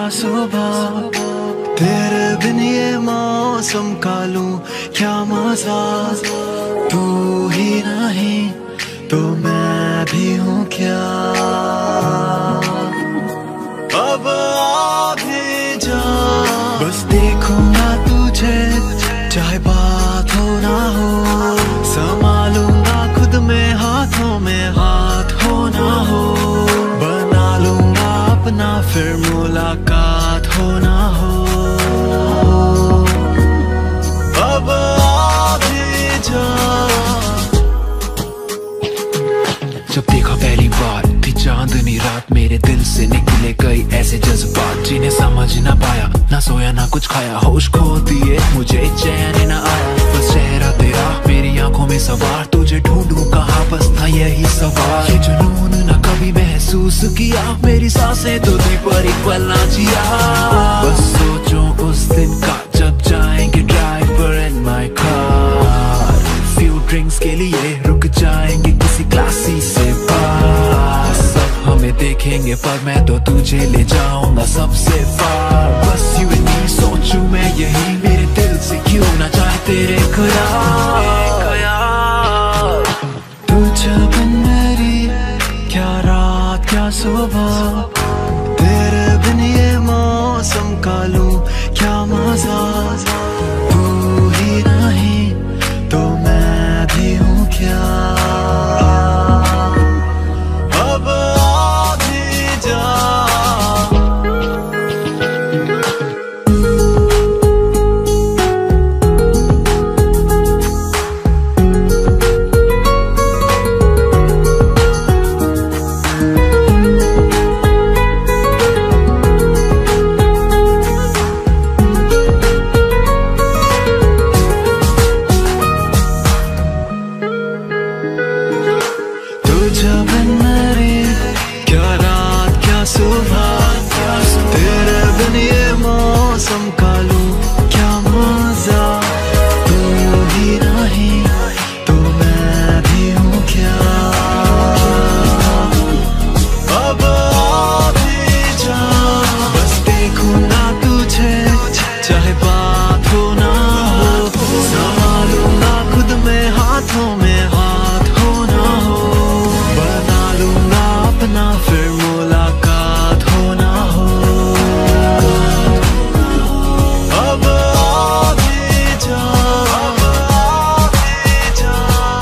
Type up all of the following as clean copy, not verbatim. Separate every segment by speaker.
Speaker 1: सुबह तेरे बिन ये मौसम का लूं क्या मजा। तू ही नहीं तो मैं भी हूँ क्या। अब आ भी जा बस देखूंगा तुझे चाहे बात हो ना हो। संभालूंगा खुद में हाथों में हाथ हो ना हो। बना लूंगा अपना फिर मुलाकात हो ना हो। अब आ भी जा।
Speaker 2: जब देखा पहली बार थी चांदनी रात, मेरे दिल से निकले कई ऐसे जज्बात जिन्हें समझ ना पाया। ना सोया ना कुछ खाया, होश खो दिए मुझे चैन ना आया। बस चेहरा तेरा मेरी आंखों में सवार, तुझे ढूंढूं कहाँ बस था यही सवाल। ये जुनून ना कभी महसूस किया, मेरी सांसें तो थी पर एक पल ना जिया। बस सोचो उस दिन का जब जाएंगे driver and my car. Few drinks के लिए रुक जाएंगे किसी क्लासी से बाहर। सब हमें देखेंगे पर मैं तो तुझे ले जाऊंगा सबसे फार। बस यू एंड मी सोचूं मैं यही, मेरे दिल से क्यों ना जाए तेरे ख्याल।
Speaker 1: तुझे बिन मेरी क्या रात क्या सुबह। तेरे बिन ये मौसम का लूं क्या मजा। तू ही नहीं तो मैं भी हूँ क्या। अब आ भी जा। तुझे बिन मेरी क्या रात क्या सुबह। तेरे बिन ये मौसम का लूं क्या मजा। तू ही नहीं तो मैं भी हूँ क्या। अब आ भी जा बस देखूंगा तुझे चाहे बात हो ना हो। संभालूंगा खुद में हाथों में हाथ हो ना हो। बना लूंगा अपना फिर मुलाकात हो ना हो। अब आ भी जा। अब आ भी जा।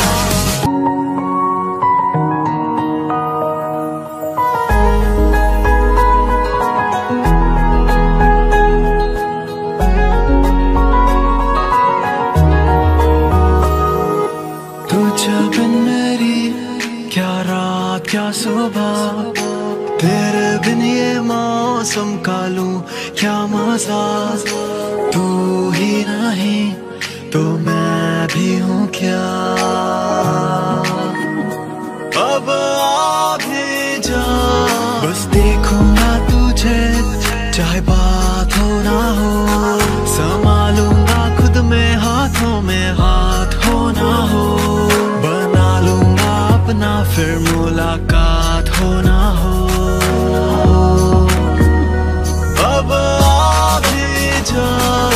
Speaker 1: तुझे बिन मेरी क्या रात क्या सुबह। तेरे बिन ये मौसम का लूं क्या मजा। तू ही नहीं तो मैं भी हूँ क्या। अब आ भी जा बस देखूंगा तुझे चाहे बात हो ना हो। संभालूंगा खुद में हाथों में हाथ हो ना हो। बना लूंगा अपना फिर मुलाकात हो ना हो। अब आ भी जा।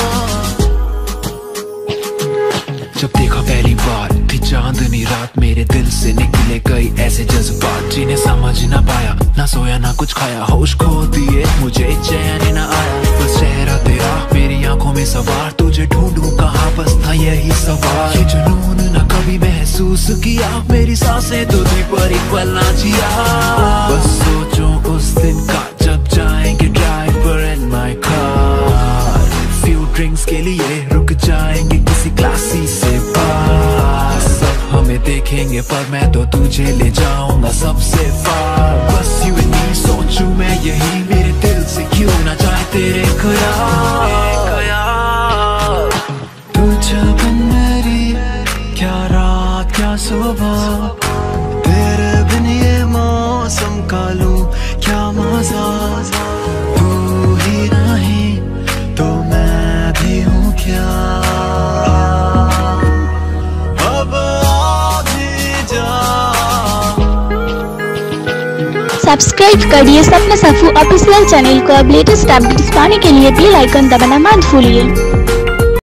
Speaker 2: जब देखा पहली बार थी चांदनी रात, मेरे दिल से निकले कई ऐसे जज्बात जिन्हें समझ ना पाया। ना सोया ना कुछ खाया, होश खो दिए मुझे चैन ना आया। बस चेहरा तेरा मेरी आंखों में सवार, तुझे ढूंढूं कहाँ बस था यही सवाल। ये जुनून ना कभी महसूस किया, मेरी सांसें तो थी पर एक पल ना जिया। बस सोचो उस दिन का जब जाएंगे driver and my car. Few drinks के लिए रुक जाएंगे किसी क्लासी से बाहर। सब हमें देखेंगे पर मैं तो तुझे ले जाऊंगा सबसे फार। बस यू एंड मी सोचूं मैं यही, मेरे दिल से क्यों ना जाए तेरे ख्याल।
Speaker 1: तुझे बिन मेरी क्या रात क्या सुबह। तेरे बिन ये मौसम का लूं क्या मजा। तू ही नहीं तो मैं भी हूँ क्या। अब आ भी जा।
Speaker 3: सब्सक्राइब करिए सपना सफू ऑफिशियल चैनल को। अब लेटेस्ट अपडेट्स पाने के लिए बेल आइकन दबाना मत भूलिए।